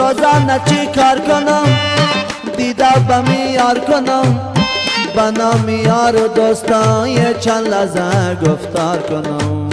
روزانه چی کار کنم دیده بمی یار کنم به نام یار و دوستان یه چند لحظه گفتار کنم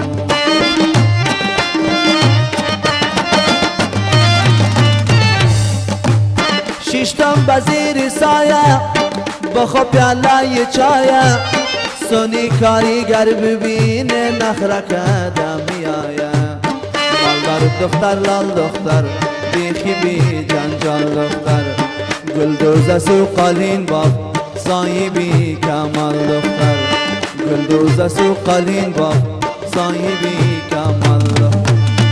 شیشتم بزیر سایه بخو پیاله چایه سونی کاریگر ببینه نخره کده میایه مالدار دختر لال دختر بیخی بی جنجال دختر گلدوز سو قالین باب صاحبی کمال دختر گلدوز سو قالین باب صاحبی کمال دختر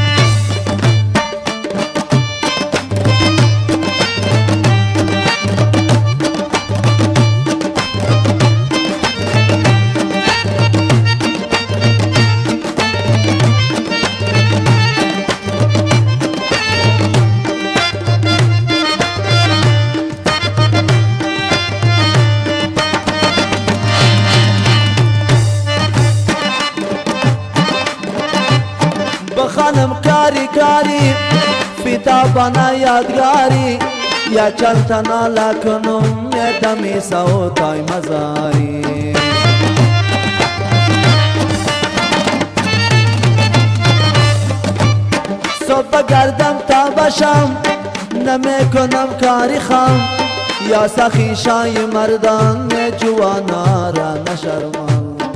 خانم کاری کاری فیتا بنا یادگاری یا چند تنا لکنم یه دمی سوتای مزاری صبح گردم تا بشم نمی کنم کاری خام یا سخی شای مردان جوانا را نشرمم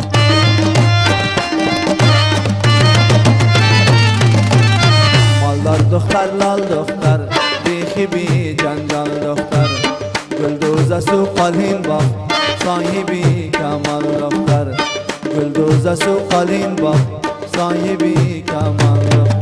دختر لال دختر بیخی بی جنجال دختر گلدوز سو قالین با صاحبی کمال دختر گلدوز سو قالین با صاحبی کمال دختر